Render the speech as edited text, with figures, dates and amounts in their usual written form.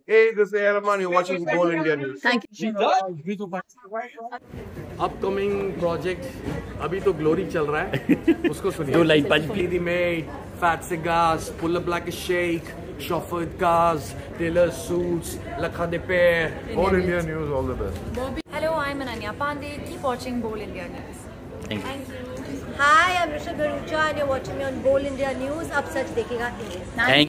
Hey, this is Rehmam. You're watching Goal India News. Thank you. Upcoming project अभी तो Glory चल रहा है उसको सुनिए. 2 line punch Lady Maid, Fat Cigars, Pull Up Like a Shake, Chauffeured Cars, Tailor Suits, Lakha de Pair. Goal India News, all the best. Hello, I'm Ananya Pandey. Keep watching Bold India News. Thank you. Hi, I'm Rishabh Bharucha and you're watching me on Bold India News. अब सच देखेगा India. Thank